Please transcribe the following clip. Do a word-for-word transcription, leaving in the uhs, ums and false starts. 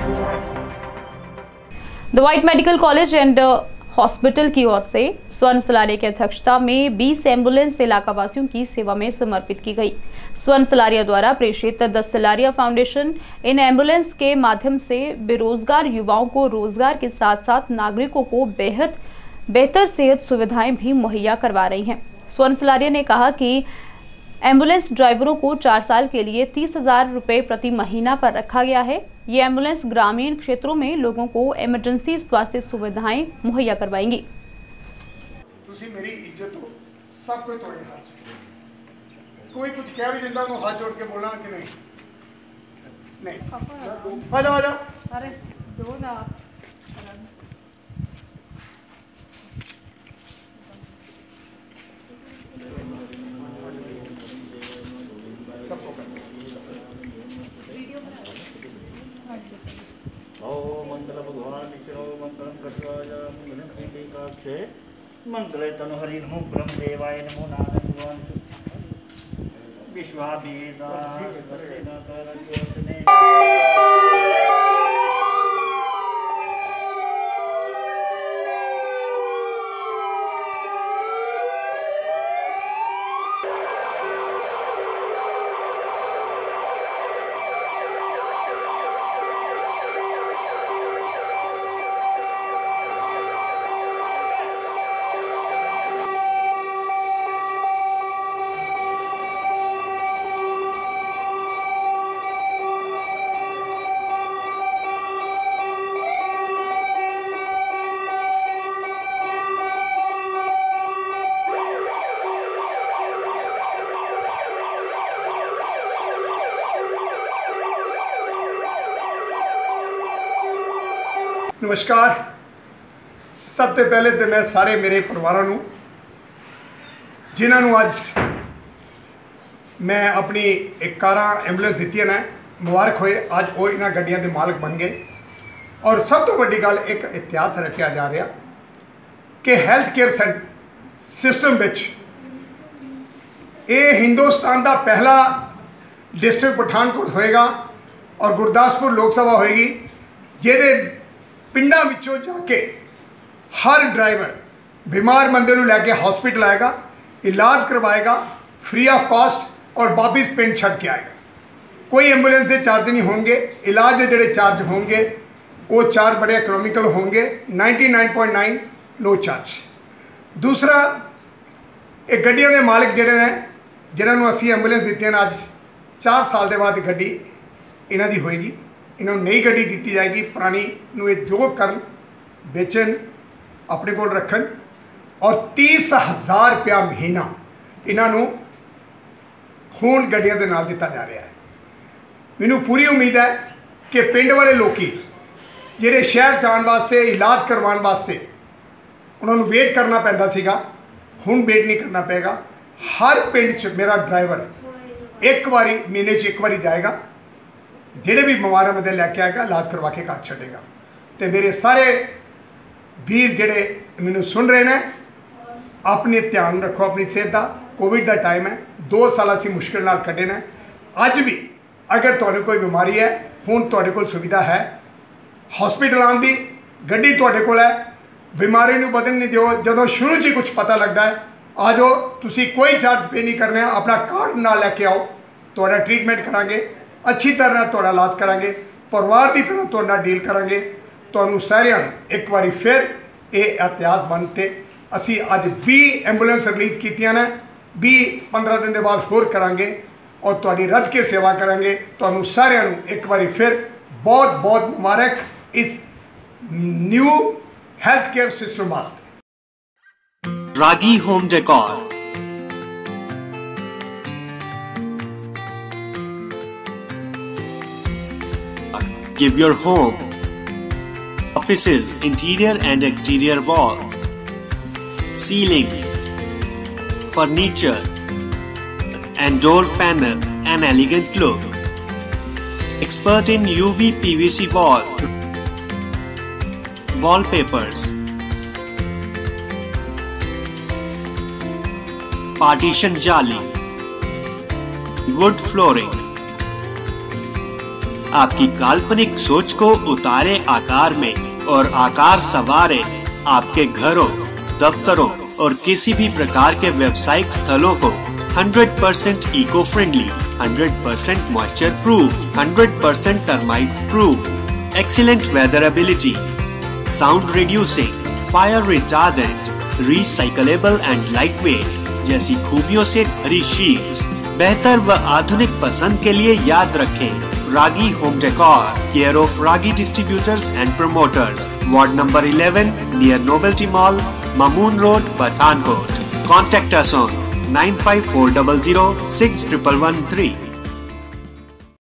The white medical college and hospital की ओर से स्वर्ण सलारिया की अध्यक्षता में बीस एम्बुलेंस इलाका वासियों की सेवा में समर्पित की गई। स्वर्ण सलारिया द्वारा प्रेषित the Salaria foundation in ambulance के माध्यम से बेरोजगार युवाओं को रोजगार के साथ साथ नागरिकों को बेहद बेहतर सेहत सुविधाएं भी मुहैया करवा रही हैं। स्वर्ण सलारिया ने कहा कि एम्बुलेंस ड्राइवरों को चार साल के लिए तीस हजार रुपये प्रति महीना पर रखा गया है। ये एम्बुलेंस ग्रामीण क्षेत्रों में लोगों को इमरजेंसी स्वास्थ्य सुविधाएं मुहैया करवाएंगी। तुसी मेरी इज्जत हो, सब कोई थोड़े हाथ, कोई कुछ कह भी दिंदा तो हाथ जोड़ के बोलना कि नहीं नहीं आ जाओ आ जाओ। अरे दो ना मंगल भगवान ईश्वरो मंगलम कृष्णाय मंगलम श्रीकाक्षे मंगले तनु हरि नमो ब्रह्म देवाय नमो नारायण विश्वाभेदा नमस्कार। सबसे पहले तो मैं सारे मेरे परिवारों नूं जिन्होंने अज मैं अपनी एक कारा एंबुलेंस दी ने मुबारक होए। अज वो इन्होंने गड्डियों के मालिक बन गए। और सब तो बड़ी गल एक इतिहास रखा जा रहा कि हैल्थ केयर सिस्टम विच ये हिंदुस्तान का पहला डिस्ट्रिक्ट पठानकोट होएगा और गुरदासपुर लोक सभा होएगी जिहदे पिंडा विचों जाके हर ड्राइवर बीमार बंदे नूं लैके हॉस्पिटल आएगा, इलाज करवाएगा फ्री ऑफ कॉस्ट और वापिस पिंड छड़ के आएगा। कोई एंबुलेंस के चार्ज नहीं होंगे, इलाज के जोड़े चार्ज होंगे वो चार्ज बड़े इकोनॉमिकल होंगे, ninety nine point nine no charge. दूसरा एक गड्डियों के मालिक जोड़े ने जिन्होंने असी एंबुलेंस दी ने अज चार साल के बाद गड्डी इन्हों की होएगी। इन्होंने नई गड्डी दी जाएगी, पुरानी नूं जो करन बेचन अपने को रखन और तीस हज़ार रुपया महीना इन्हों खून गड्डियों के नाल दिता जा रहा है। मैनू पूरी उम्मीद है कि पिंड वाले लोग जिहड़े शहर जाने वास्ते इलाज करवाने वास्ते उन्होंने वेट करना पैंदा सीगा, हुण वेट नहीं करना पेगा। हर पिंड च मेरा ड्राइवर एक बारी महीने च एक बारी जाएगा, ਜਿਹੜੇ भी बीमार बंदे लैके आएगा, इलाज करवा के घर छड़ेगा। तो मेरे सारे वीर जेडे मैनू सुन रहे हैं अपने ध्यान रखो अपनी सेहत का। कोविड का टाइम है, दो साल असी मुश्किल नाल कड्ढे ने। अज भी अगर तुहानू कोई बीमारी है हुण तुहाडे कोल सुविधा है हॉस्पिटल आउण दी, गड्डी तुहाडे कोल है। बीमारी नूं बदन नहीं दिओ, जदों शुरू च ही कुछ पता लगता है आ जाओ, तुसी कोई चार्ज पे नहीं करने, अपना कार्ड नाल लैके आओ, तुहाडा ट्रीटमेंट करांगे, अच्छी तरह तुहाडा इलाज करांगे, परिवार की तरह तुहाडा डील करांगे। तुहानू सारिਆਂ ਨੂੰ एक बार फिर ये इतिहास बनते असी अज बीस एंबुलेंस रिलीज कीतियां ने, बीस पंद्रह दिन के बाद होर करांगे और तुहाडी रज के सेवा करांगे। तुहानू सारिਆਂ ਨੂੰ एक बार फिर बहुत बहुत मुबारक इस न्यू हेल्थ केयर सिस्टम वास्ते। Ragi home decor give your home, offices, interior and exterior walls, ceiling, furniture and door panel an elegant look. Expert in U V P V C wall, wallpapers, partition jali, wood flooring, आपकी काल्पनिक सोच को उतारे आकार में और आकार संवारे आपके घरों, दफ्तरों और किसी भी प्रकार के व्यावसायिक स्थलों को hundred percent eco friendly, hundred percent moisture proof, hundred percent termite proof, excellent weatherability, sound reducing, fire retardant, recyclable and lightweight जैसी खूबियों से भरी शीट्स बेहतर व आधुनिक पसंद के लिए याद रखें। Ragi home decor, care of Ragi distributors and promoters, ward number eleven near novelty mall, Mamoon road, Pathankot. Contact us on nine five four zero zero six one one one three.